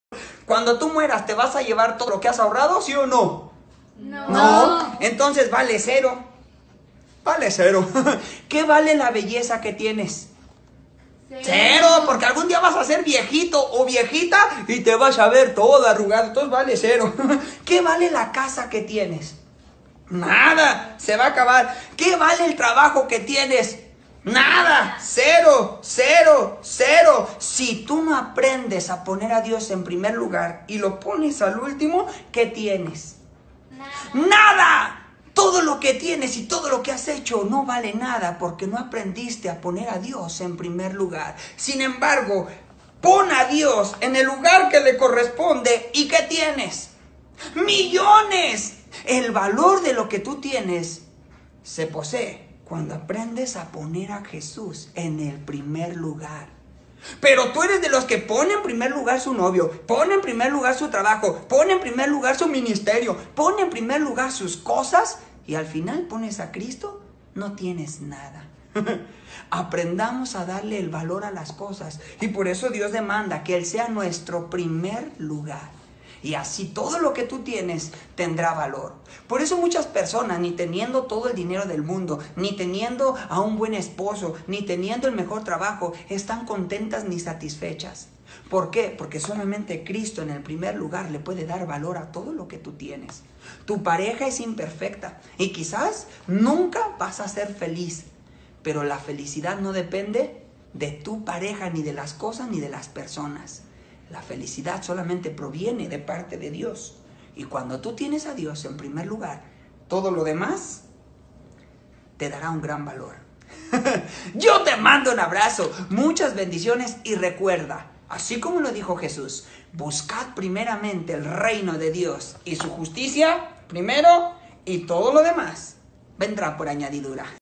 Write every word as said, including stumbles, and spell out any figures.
Cuando tú mueras, ¿te vas a llevar todo lo que has ahorrado, sí o no? No. No. Entonces vale cero. Vale cero. ¿Qué vale la belleza que tienes? Cero. Cero, porque algún día vas a ser viejito o viejita y te vas a ver todo arrugado. Entonces vale cero. ¿Qué vale la casa que tienes? Nada, se va a acabar. ¿Qué vale el trabajo que tienes? Nada, cero, cero, cero. Si tú no aprendes a poner a Dios en primer lugar y lo pones al último, ¿qué tienes? Nada. ¡Nada! Todo lo que tienes y todo lo que has hecho no vale nada porque no aprendiste a poner a Dios en primer lugar. Sin embargo, pon a Dios en el lugar que le corresponde y ¿qué tienes? ¡Millones! El valor de lo que tú tienes se posee cuando aprendes a poner a Jesús en el primer lugar. Pero tú eres de los que pone en primer lugar su novio, pone en primer lugar su trabajo, pone en primer lugar su ministerio, pone en primer lugar sus cosas y al final pones a Cristo, no tienes nada. Aprendamos a darle el valor a las cosas y por eso Dios demanda que Él sea nuestro primer lugar. Y así todo lo que tú tienes tendrá valor. Por eso muchas personas, ni teniendo todo el dinero del mundo, ni teniendo a un buen esposo, ni teniendo el mejor trabajo, están contentas ni satisfechas. ¿Por qué? Porque solamente Cristo en el primer lugar le puede dar valor a todo lo que tú tienes. Tu pareja es imperfecta y quizás nunca vas a ser feliz. Pero la felicidad no depende de tu pareja, ni de las cosas, ni de las personas. La felicidad solamente proviene de parte de Dios. Y cuando tú tienes a Dios en primer lugar, todo lo demás te dará un gran valor. Yo te mando un abrazo, muchas bendiciones y recuerda, así como lo dijo Jesús, buscad primeramente el reino de Dios y su justicia primero y todo lo demás vendrá por añadidura.